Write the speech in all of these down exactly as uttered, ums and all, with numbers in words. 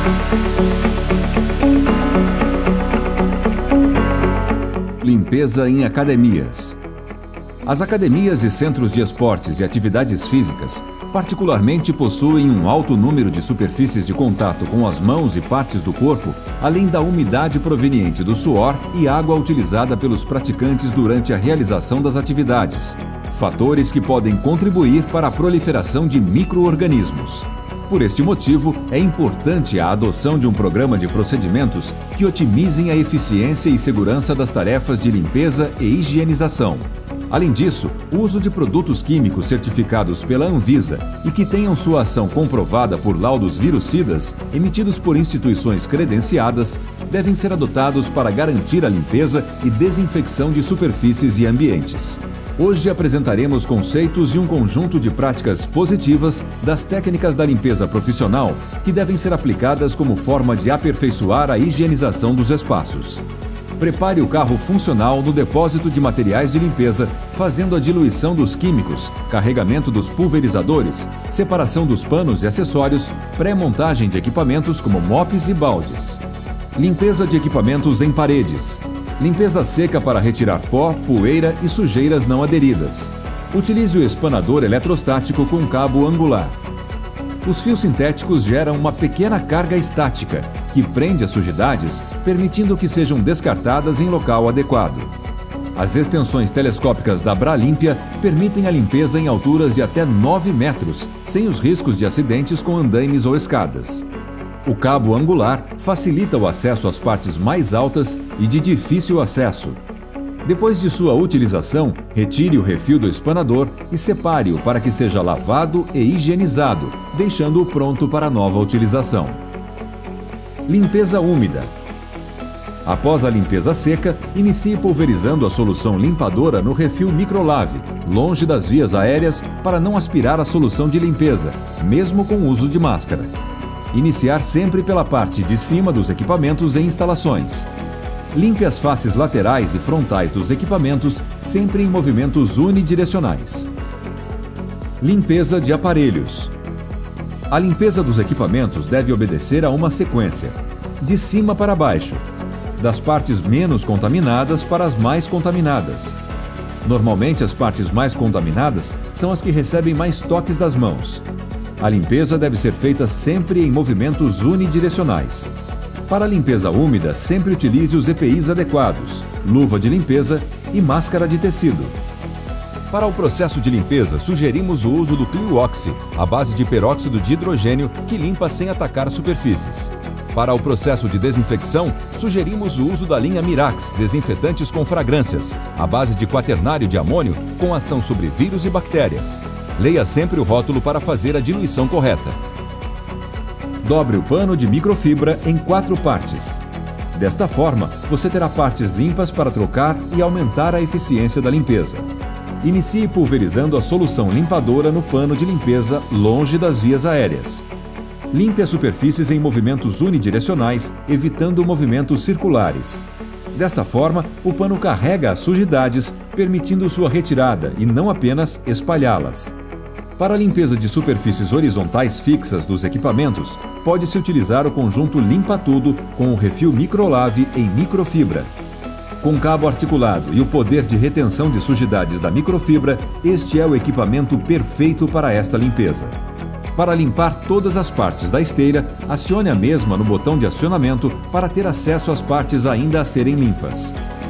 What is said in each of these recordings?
Limpeza em academias. As academias e centros de esportes e atividades físicas particularmente possuem um alto número de superfícies de contato com as mãos e partes do corpo, além da umidade proveniente do suor e água utilizada pelos praticantes durante a realização das atividades, fatores que podem contribuir para a proliferação de micro-organismos. Por este motivo, é importante a adoção de um programa de procedimentos que otimizem a eficiência e segurança das tarefas de limpeza e higienização. Além disso, o uso de produtos químicos certificados pela Anvisa e que tenham sua ação comprovada por laudos virucidas emitidos por instituições credenciadas devem ser adotados para garantir a limpeza e desinfecção de superfícies e ambientes. Hoje apresentaremos conceitos e um conjunto de práticas positivas das técnicas da limpeza profissional que devem ser aplicadas como forma de aperfeiçoar a higienização dos espaços. Prepare o carro funcional no depósito de materiais de limpeza, fazendo a diluição dos químicos, carregamento dos pulverizadores, separação dos panos e acessórios, pré-montagem de equipamentos como mops e baldes. Limpeza de equipamentos em paredes. Limpeza seca para retirar pó, poeira e sujeiras não aderidas. Utilize o espanador eletrostático com cabo angular. Os fios sintéticos geram uma pequena carga estática, que prende as sujidades, permitindo que sejam descartadas em local adequado. As extensões telescópicas da Bralimpia permitem a limpeza em alturas de até nove metros, sem os riscos de acidentes com andaimes ou escadas. O cabo angular facilita o acesso às partes mais altas e de difícil acesso. Depois de sua utilização, retire o refil do espanador e separe-o para que seja lavado e higienizado, deixando-o pronto para nova utilização. Limpeza úmida. Após a limpeza seca, inicie pulverizando a solução limpadora no refil microlave, longe das vias aéreas, para não aspirar a solução de limpeza, mesmo com o uso de máscara. Iniciar sempre pela parte de cima dos equipamentos e instalações. Limpe as faces laterais e frontais dos equipamentos, sempre em movimentos unidirecionais. Limpeza de aparelhos. A limpeza dos equipamentos deve obedecer a uma sequência, de cima para baixo, das partes menos contaminadas para as mais contaminadas. Normalmente, as partes mais contaminadas são as que recebem mais toques das mãos. A limpeza deve ser feita sempre em movimentos unidirecionais. Para a limpeza úmida, sempre utilize os E P Is adequados, luva de limpeza e máscara de tecido. Para o processo de limpeza, sugerimos o uso do Clio Oxi, à base de peróxido de hidrogênio, que limpa sem atacar superfícies. Para o processo de desinfecção, sugerimos o uso da linha Mirax, desinfetantes com fragrâncias, à base de quaternário de amônio, com ação sobre vírus e bactérias. Leia sempre o rótulo para fazer a diluição correta. Dobre o pano de microfibra em quatro partes. Desta forma, você terá partes limpas para trocar e aumentar a eficiência da limpeza. Inicie pulverizando a solução limpadora no pano de limpeza longe das vias aéreas. Limpe as superfícies em movimentos unidirecionais, evitando movimentos circulares. Desta forma, o pano carrega as sujidades, permitindo sua retirada e não apenas espalhá-las. Para a limpeza de superfícies horizontais fixas dos equipamentos, pode-se utilizar o conjunto Limpa Tudo com o refil microlave em microfibra. Com cabo articulado e o poder de retenção de sujidades da microfibra, este é o equipamento perfeito para esta limpeza. Para limpar todas as partes da esteira, acione a mesma no botão de acionamento para ter acesso às partes ainda a serem limpas.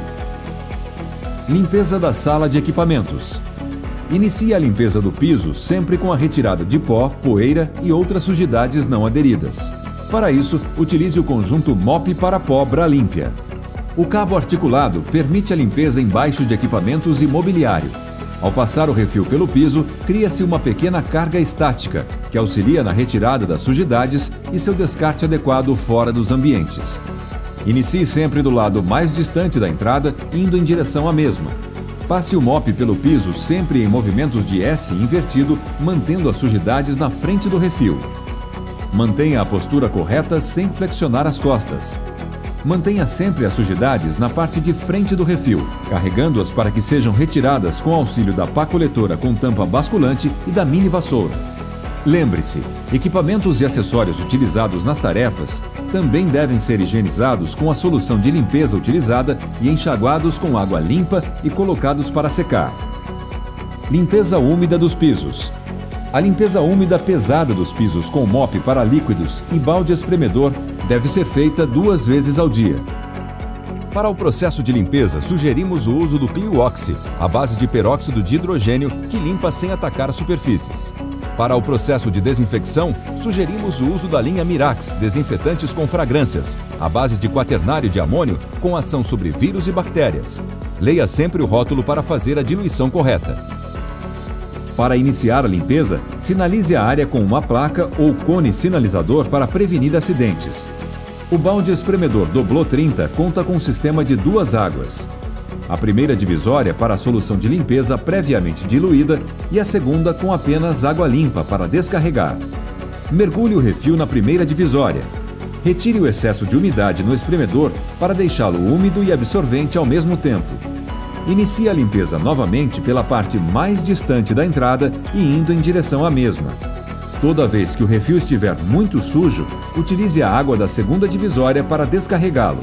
Limpeza da sala de equipamentos. Inicie a limpeza do piso sempre com a retirada de pó, poeira e outras sujidades não aderidas. Para isso, utilize o conjunto Mop para Pó Bralimpia. O cabo articulado permite a limpeza embaixo de equipamentos e mobiliário. Ao passar o refil pelo piso, cria-se uma pequena carga estática, que auxilia na retirada das sujidades e seu descarte adequado fora dos ambientes. Inicie sempre do lado mais distante da entrada, indo em direção à mesma. Passe o mop pelo piso sempre em movimentos de S invertido, mantendo as sujidades na frente do refil. Mantenha a postura correta sem flexionar as costas. Mantenha sempre as sujidades na parte de frente do refil, carregando-as para que sejam retiradas com auxílio da pá coletora com tampa basculante e da mini vassoura. Lembre-se, equipamentos e acessórios utilizados nas tarefas também devem ser higienizados com a solução de limpeza utilizada e enxaguados com água limpa e colocados para secar. Limpeza úmida dos pisos. A limpeza úmida pesada dos pisos com mop para líquidos e balde espremedor deve ser feita duas vezes ao dia. Para o processo de limpeza, sugerimos o uso do Clio Oxy, à base de peróxido de hidrogênio, que limpa sem atacar superfícies. Para o processo de desinfecção, sugerimos o uso da linha Mirax, desinfetantes com fragrâncias, à base de quaternário de amônio, com ação sobre vírus e bactérias. Leia sempre o rótulo para fazer a diluição correta. Para iniciar a limpeza, sinalize a área com uma placa ou cone sinalizador para prevenir acidentes. O balde espremedor Doblô trinta conta com um sistema de duas águas. A primeira divisória para a solução de limpeza previamente diluída e a segunda com apenas água limpa para descarregar. Mergulhe o refil na primeira divisória. Retire o excesso de umidade no espremedor para deixá-lo úmido e absorvente ao mesmo tempo. Inicie a limpeza novamente pela parte mais distante da entrada e indo em direção à mesma. Toda vez que o refil estiver muito sujo, utilize a água da segunda divisória para descarregá-lo.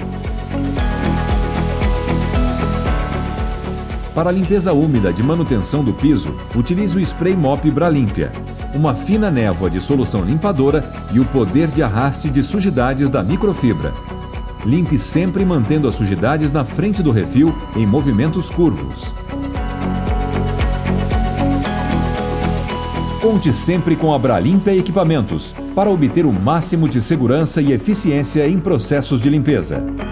Para a limpeza úmida de manutenção do piso, utilize o Spray Mop Bralimpia, uma fina névoa de solução limpadora e o poder de arraste de sujidades da microfibra. Limpe sempre mantendo as sujidades na frente do refil em movimentos curvos. Conte sempre com a Bralimpia Equipamentos para obter o máximo de segurança e eficiência em processos de limpeza.